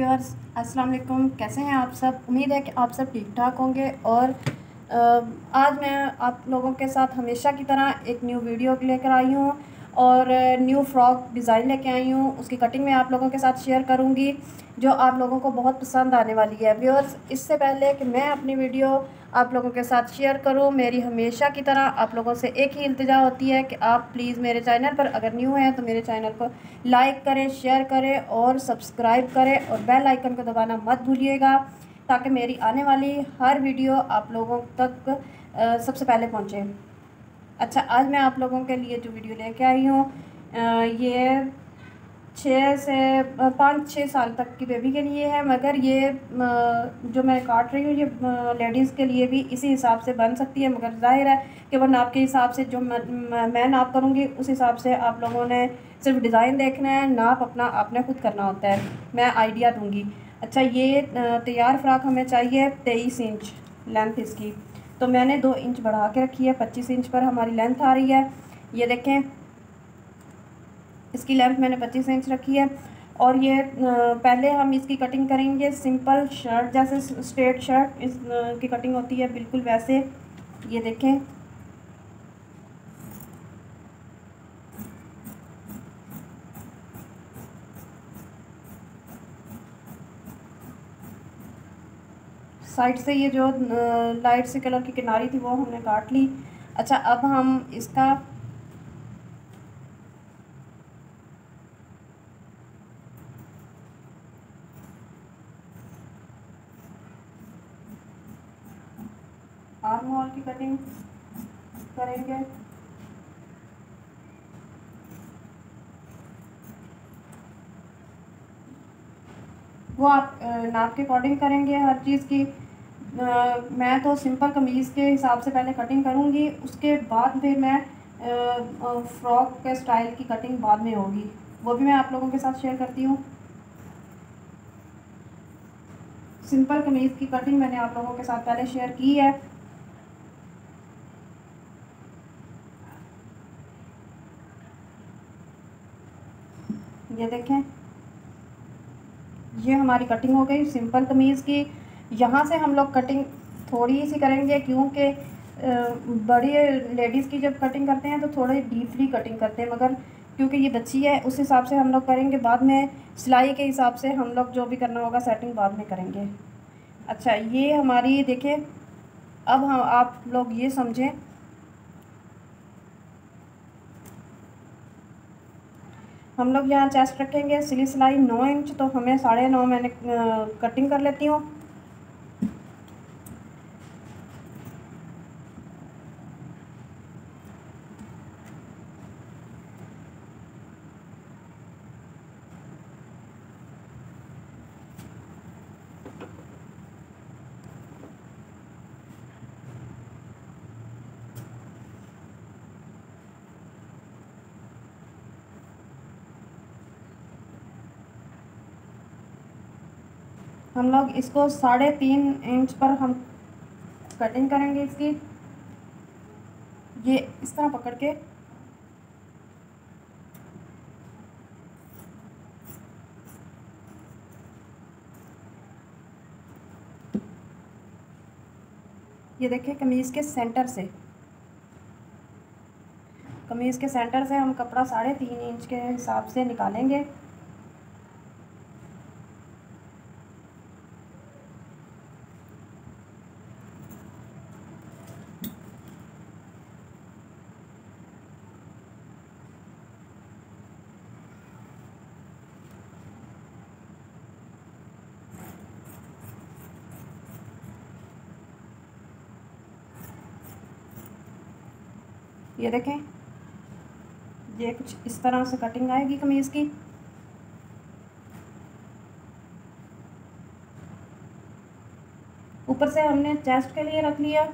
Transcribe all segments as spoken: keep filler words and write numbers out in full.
Viewers, अस्सलाम वालेकुम। कैसे हैं आप सब? उम्मीद है कि आप सब ठीक ठाक होंगे। और अ, आज मैं आप लोगों के साथ हमेशा की तरह एक न्यू वीडियो लेकर आई हूँ और न्यू फ्रॉक डिज़ाइन लेके आई हूँ। उसकी कटिंग मैं आप लोगों के साथ शेयर करूँगी जो आप लोगों को बहुत पसंद आने वाली है। व्यूअर्स, इससे पहले कि मैं अपनी वीडियो आप लोगों के साथ शेयर करूं, मेरी हमेशा की तरह आप लोगों से एक ही इल्तिजा होती है कि आप प्लीज़ मेरे चैनल पर अगर न्यू हैं तो मेरे चैनल को लाइक करें, शेयर करें और सब्सक्राइब करें और बेल आइकन को दबाना मत भूलिएगा ताकि मेरी आने वाली हर वीडियो आप लोगों तक आ, सबसे पहले पहुँचे। अच्छा, आज मैं आप लोगों के लिए जो वीडियो लेके आई हूँ ये छः से पाँच छः साल तक की बेबी के लिए है, मगर ये जो मैं काट रही हूँ ये लेडीज़ के लिए भी इसी हिसाब से बन सकती है। मगर जाहिर है कि वो नाप के हिसाब से जो मैं नाप करूँगी उस हिसाब से आप लोगों ने सिर्फ डिज़ाइन देखना है, नाप अपना आपने खुद करना होता है, मैं आइडिया दूँगी। अच्छा, ये तैयार फ्रॉक हमें चाहिए तेईस इंच लेंथ इसकी, तो मैंने दो इंच बढ़ा के रखी है, पच्चीस इंच पर हमारी लेंथ आ रही है। ये देखें, इसकी लेंथ मैंने पच्चीस इंच रखी है। और ये पहले हम इसकी कटिंग करेंगे सिंपल शर्ट जैसे स्ट्रेट शर्ट इस की कटिंग होती है बिल्कुल वैसे। ये देखें, साइड से ये जो लाइट से कलर की किनारी थी वो हमने काट ली। अच्छा, अब हम इसका आर्म होल की कटिंग करेंगे। वो आप नाप के अकॉर्डिंग करेंगे हर चीज़ की। आ, मैं तो सिंपल कमीज़ के हिसाब से पहले कटिंग करूँगी, उसके बाद फिर मैं फ्रॉक के स्टाइल की कटिंग बाद में होगी, वो भी मैं आप लोगों के साथ शेयर करती हूँ। सिंपल कमीज़ की कटिंग मैंने आप लोगों के साथ पहले शेयर की है। ये देखें, ये हमारी कटिंग हो गई सिंपल कमीज़ की। यहाँ से हम लोग कटिंग थोड़ी सी करेंगे क्योंकि बड़ी लेडीज़ की जब कटिंग करते हैं तो थोड़ी डीपली कटिंग करते हैं, मगर क्योंकि ये बच्ची है उस हिसाब से हम लोग करेंगे। बाद में सिलाई के हिसाब से हम लोग जो भी करना होगा सेटिंग बाद में करेंगे। अच्छा, ये हमारी देखिए, अब हम आप लोग ये समझें, हम लोग यहाँ चेस्ट रखेंगे सिली सिलाई नौ इंच, तो हमें साढ़े नौ मैंने कटिंग कर लेती हूँ। हम लोग इसको साढ़े तीन इंच पर हम कटिंग करेंगे इसकी। ये इस तरह पकड़ के ये देखिए, कमीज़ के सेंटर से कमीज़ के सेंटर से हम कपड़ा साढ़े तीन इंच के हिसाब से निकालेंगे। ये देखें, ये कुछ इस तरह से कटिंग आएगी कमीज़ की। ऊपर से हमने चेस्ट के लिए रख लिया,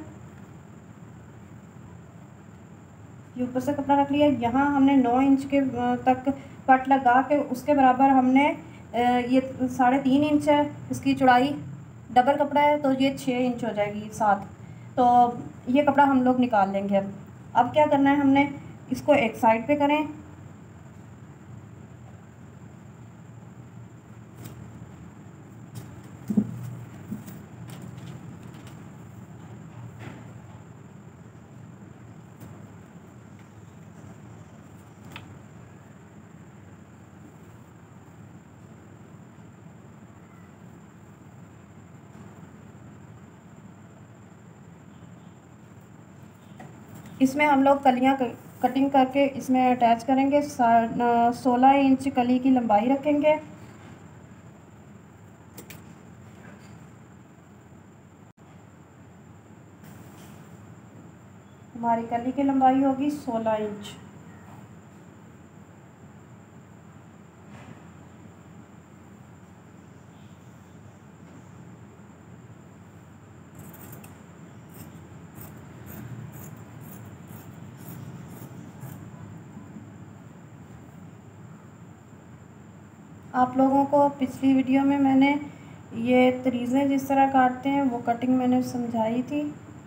ये ऊपर से कपड़ा रख लिया। यहाँ हमने नौ इंच के तक कट लगा के उसके बराबर हमने ये साढ़े तीन इंच है इसकी चौड़ाई, डबल कपड़ा है तो ये छः इंच हो जाएगी सात। तो ये कपड़ा हम लोग निकाल लेंगे। अब अब क्या करना है, हमने इसको एक साइड पे करें, इसमें हम लोग कलियाँ कटिंग करके इसमें अटैच करेंगे। सोलह इंच कली की लंबाई रखेंगे। हमारी कली की लंबाई होगी सोलह इंच। आप लोगों को पिछली वीडियो में मैंने ये तरीज़े जिस तरह काटते हैं वो कटिंग मैंने समझाई थी।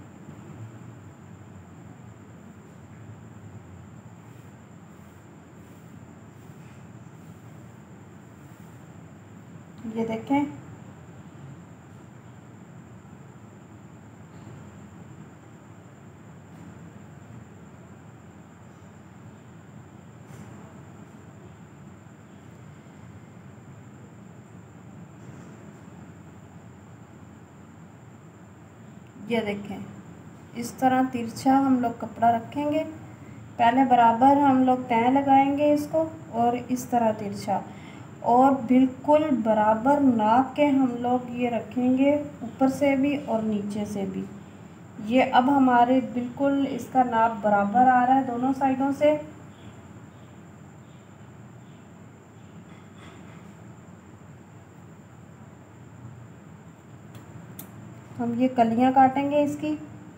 ये देखें, ये देखें, इस तरह तिरछा हम लोग कपड़ा रखेंगे। पहले बराबर हम लोग तय लगाएंगे इसको, और इस तरह तिरछा, और बिल्कुल बराबर नाप के हम लोग ये रखेंगे, ऊपर से भी और नीचे से भी। ये अब हमारे बिल्कुल इसका नाप बराबर आ रहा है दोनों साइडों से। हम ये कलियां काटेंगे इसकी।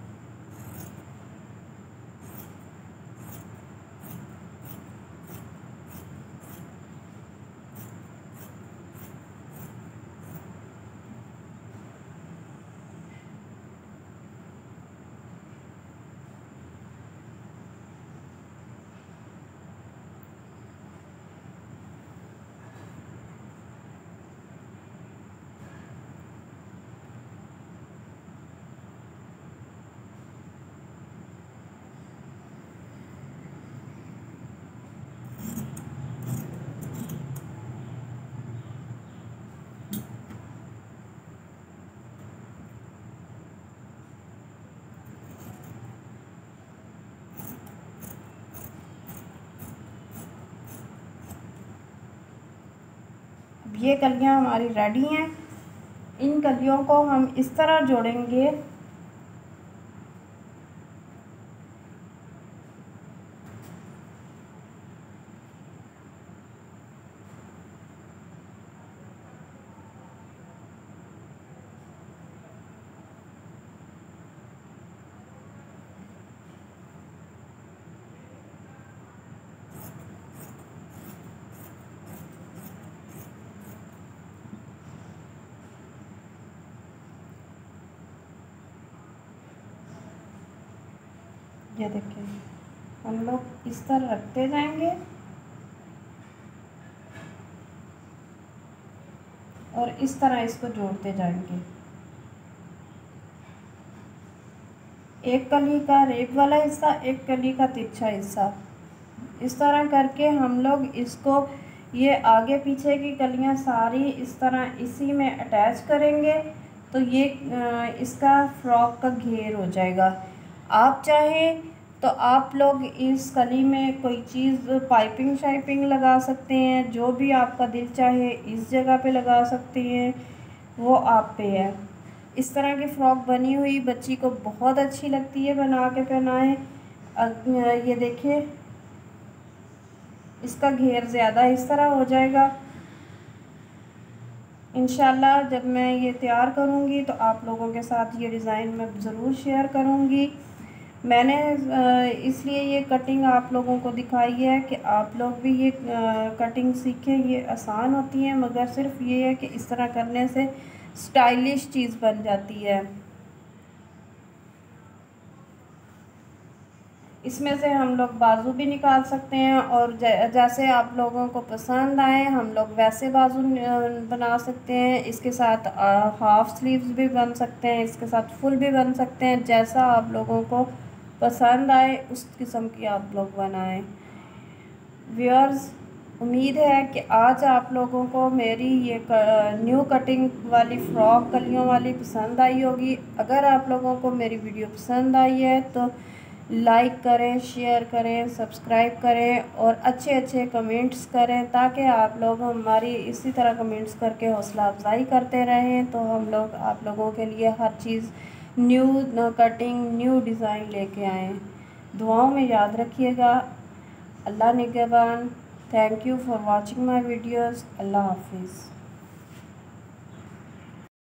ये कलियां हमारी रेडी हैं। इन कलियों को हम इस तरह जोड़ेंगे। ये देखिए, हम लोग इस तरह रखते जाएंगे और इस तरह इसको जोड़ते जाएंगे। एक कली का रेब वाला हिस्सा, एक कली का तिरछा हिस्सा, इस तरह करके हम लोग इसको, ये आगे पीछे की कलियां सारी इस तरह इसी में अटैच करेंगे, तो ये इसका फ्रॉक का घेर हो जाएगा। आप चाहें तो आप लोग इस कली में कोई चीज़ पाइपिंग शाइपिंग लगा सकते हैं, जो भी आपका दिल चाहे इस जगह पे लगा सकते हैं, वो आप पे है। इस तरह की फ़्रॉक बनी हुई बच्ची को बहुत अच्छी लगती है, बना के पहनाएं। ये देखिए, इसका घेर ज़्यादा इस तरह हो जाएगा। इंशाल्लाह जब मैं ये तैयार करूँगी तो आप लोगों के साथ ये डिज़ाइन मैं ज़रूर शेयर करूँगी। मैंने इसलिए ये कटिंग आप लोगों को दिखाई है कि आप लोग भी ये कटिंग सीखें। ये आसान होती है, मगर सिर्फ ये है कि इस तरह करने से स्टाइलिश चीज़ बन जाती है। इसमें से हम लोग बाजू भी निकाल सकते हैं, और जैसे आप लोगों को पसंद आए हम लोग वैसे बाजू बना सकते हैं। इसके साथ हाफ स्लीव्स भी बन सकते हैं, इसके साथ फुल भी बन सकते हैं। जैसा आप लोगों को पसंद आए उस किस्म की आप लोग बनाएं। व्यूअर्स, उम्मीद है कि आज आप लोगों को मेरी ये न्यू कटिंग वाली फ़्रॉक कलियों वाली पसंद आई होगी। अगर आप लोगों को मेरी वीडियो पसंद आई है तो लाइक करें, शेयर करें, सब्सक्राइब करें और अच्छे अच्छे कमेंट्स करें, ताकि आप लोग हमारी इसी तरह कमेंट्स करके हौसला अफजाई करते रहें, तो हम लोग आप लोगों के लिए हर चीज़ न्यू कटिंग, न्यू डिज़ाइन लेके आएँ। दुआओं में याद रखिएगा। अल्लाह निगहबान। Thank you for watching my videos. अल्लाह हाफिज़।